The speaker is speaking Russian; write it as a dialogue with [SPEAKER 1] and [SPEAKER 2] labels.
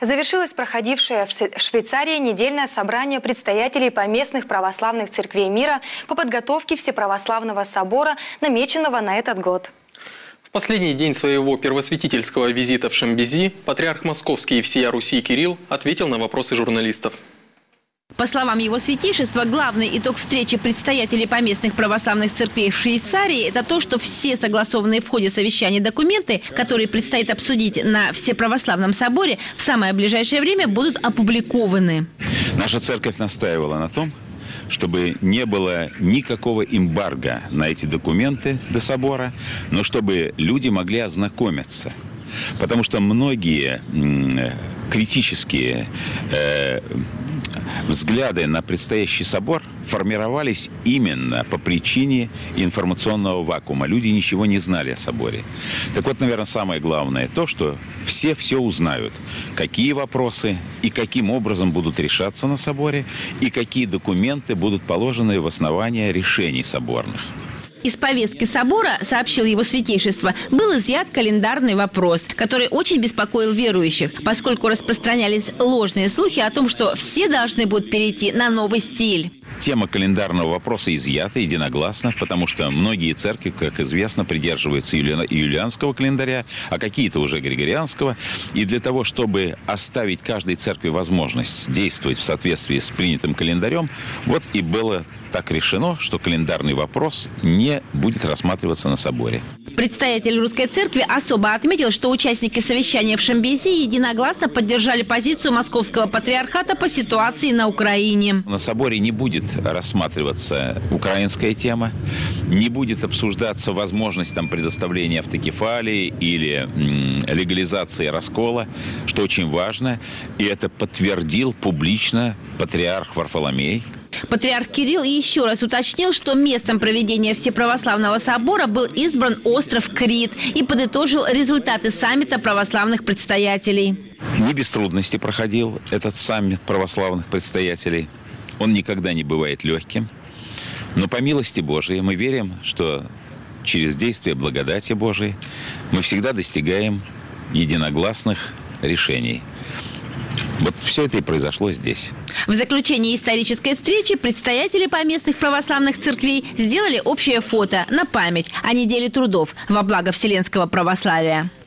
[SPEAKER 1] Завершилось проходившее в Швейцарии недельное собрание предстоятелей поместных православных церквей мира по подготовке Всеправославного собора, намеченного на этот год.
[SPEAKER 2] В последний день своего первосвятительского визита в Шамбези патриарх Московский и всея Руси Кирилл ответил на вопросы журналистов.
[SPEAKER 3] По словам его святейшества, главный итог встречи предстоятелей поместных православных церквей в Швейцарии – это то, что все согласованные в ходе совещания документы, которые предстоит обсудить на Всеправославном соборе, в самое ближайшее время будут опубликованы.
[SPEAKER 4] Наша церковь настаивала на том, чтобы не было никакого эмбарго на эти документы до собора, но чтобы люди могли ознакомиться. Потому что многие критические взгляды на предстоящий собор формировались именно по причине информационного вакуума. Люди ничего не знали о соборе. Так вот, наверное, самое главное то, что все узнают, какие вопросы и каким образом будут решаться на соборе, и какие документы будут положены в основание решений соборных.
[SPEAKER 3] Из повестки собора, сообщил его святейшество, был изъят календарный вопрос, который очень беспокоил верующих, поскольку распространялись ложные слухи о том, что все должны будут перейти на новый стиль.
[SPEAKER 4] Тема календарного вопроса изъята единогласно, потому что многие церкви, как известно, придерживаются юлианского календаря, а какие-то уже григорианского. И для того, чтобы оставить каждой церкви возможность действовать в соответствии с принятым календарем, вот и было так решено, что календарный вопрос не будет рассматриваться на соборе.
[SPEAKER 3] Предстоятель Русской Церкви особо отметил, что участники совещания в Шамбези единогласно поддержали позицию Московского патриархата по ситуации на Украине.
[SPEAKER 4] На соборе не будет рассматриваться украинская тема, не будет обсуждаться возможность предоставления автокефалии или легализации раскола, что очень важно, и это подтвердил публично патриарх Варфоломей.
[SPEAKER 3] Патриарх Кирилл еще раз уточнил, что местом проведения Всеправославного собора был избран остров Крит и подытожил результаты саммита православных предстоятелей.
[SPEAKER 4] Не без трудностей проходил этот саммит православных предстоятелей. Он никогда не бывает легким. Но по милости Божией мы верим, что через действие благодати Божией мы всегда достигаем единогласных решений. Вот все это и произошло здесь.
[SPEAKER 3] В заключении исторической встречи предстоятели поместных православных церквей сделали общее фото на память о неделе трудов во благо вселенского православия.